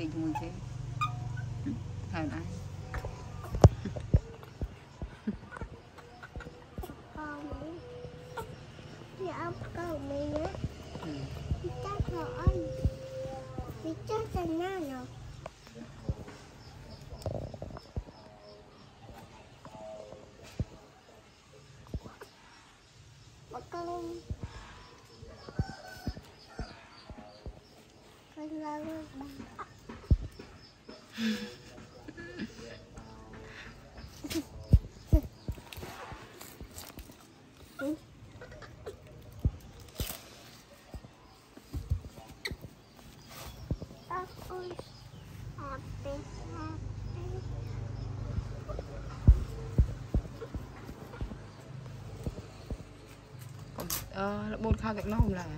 đi chung chứ thời đấy cầu mình á chắc rồi đi chắc chân nào nào con là bà bột khao cạnh nó không là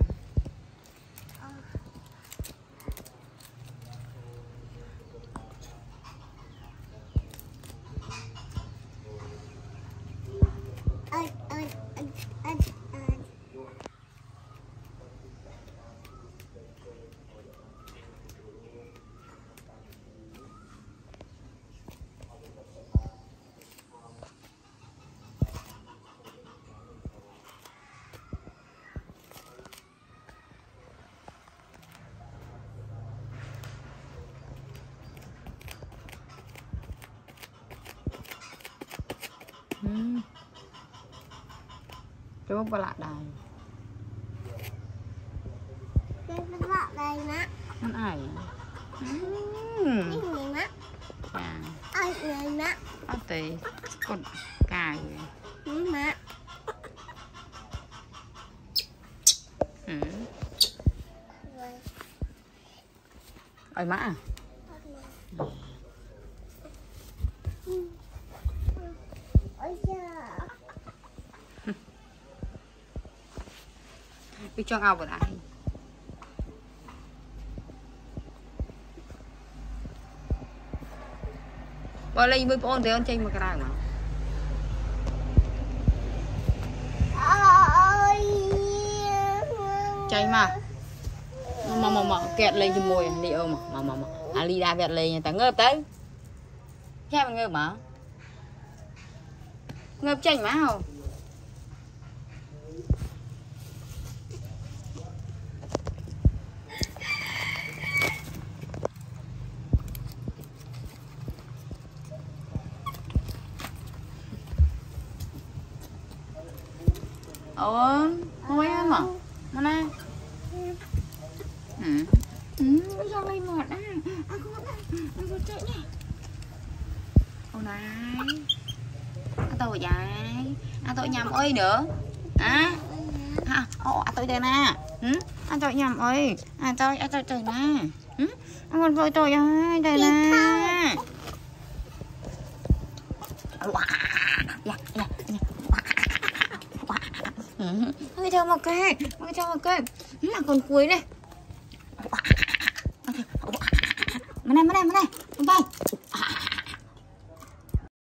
cái bông lạ đài cái lạ đây nè con ải cái gì nè ai này nè ở đây con cài nè ơi mã đi cho ao vào lại bỏ lên với con thì con chơi mà cái này mà chơi mà kẹt lên cho môi liệu mà Lida kẹt lên ta ngợp tới chơi mà ngợp mà ngợp chanh má không hôi mà mana sao đây mệt á aku chạy nè ô này tôi dài tôi nhầm ơi nữa tôi đây nè tôi nhầm ơi tôi trời nè con voi tôi ơi đây nè Ôi cho một cái là con cuối này. Mà này, bay.